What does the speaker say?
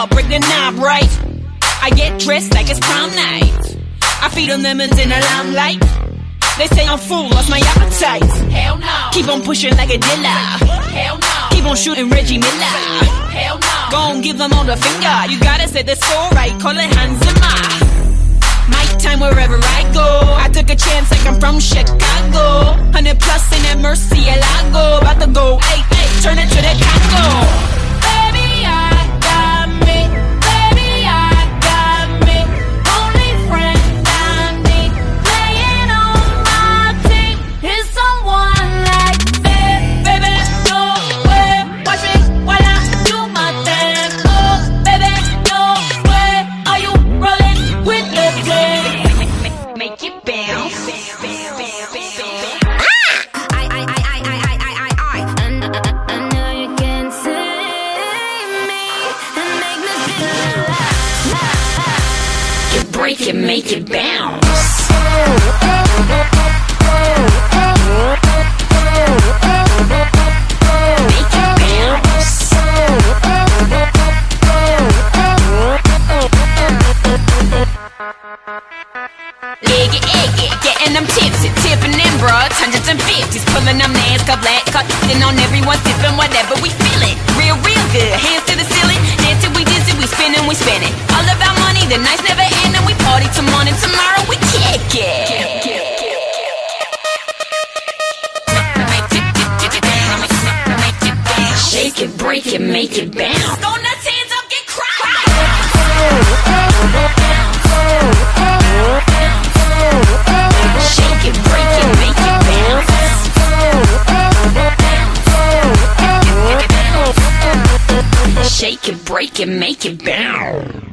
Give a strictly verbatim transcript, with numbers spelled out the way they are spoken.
up, break the knob right. I get dressed like it's prom night. I feed on lemons in the limelight. They say I'm full, lost my appetite. Hell no. Keep on pushing like a dealer. Hell no. Keep on shooting Reggie Miller. Hell no. Gon' give them all the finger. You gotta say the soul right, call it Hans Zimmer. My time wherever I go. I took a chance like I'm from Chicago. Hundred plus in that Murcielago. About to go, hey, hey, turn it to the Congo. Baby, I got me. Baby, I got me. Only friend I need. Playing on my team is someone like me. Baby, no way. Watch me while I do my thing. Oh, baby, no way. Are you rolling with the play? Make it bounce. Break it, make it bounce. Make it bounce. Egg it, egg it, getting them tipsy, tipping them broads, hundreds and fifties, pulling them nails, cut black, cut, then on everyone sipping whatever we feeling. Real, real good, hands to the ceiling, dance till we dizzy, we spinning, we spinning. All about money, the nights never end, and we party till morning. Tomorrow we kick it. Shake it, break it, make it bounce. Go nuts, hands up, get crowd. Shake it, break it, make it bounce. Shake it, break it, make it bounce.